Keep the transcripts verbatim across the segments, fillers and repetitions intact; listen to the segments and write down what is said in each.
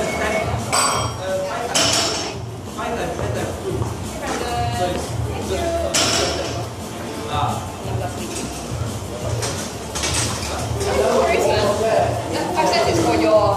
Five cents is for your.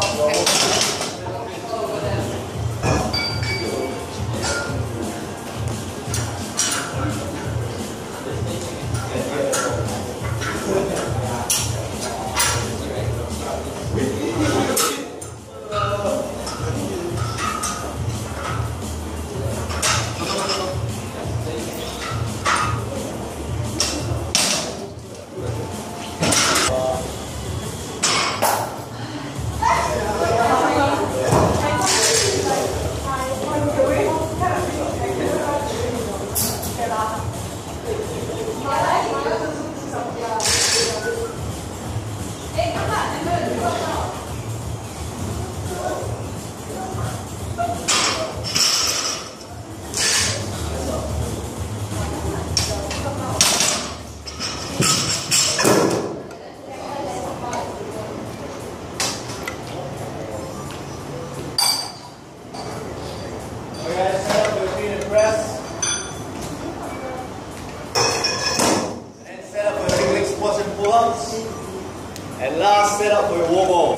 And last setup for your wall ball.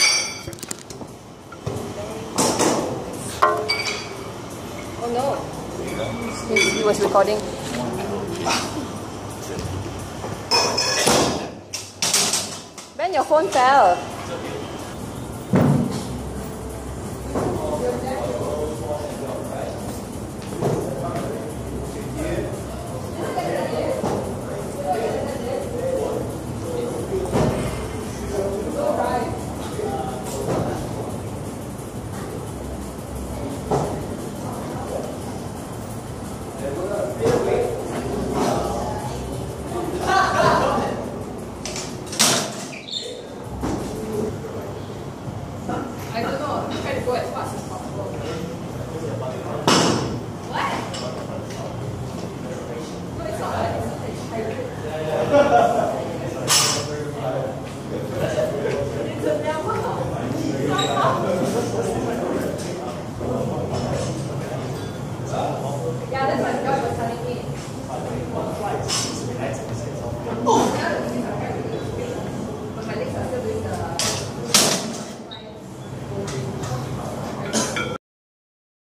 Oh no. He, he was recording. Ben, your phone fell. I don't know. Try to go as fast as possible. What? No, it's not. It's not. It's hybrid. It's a never. Yeah, that's my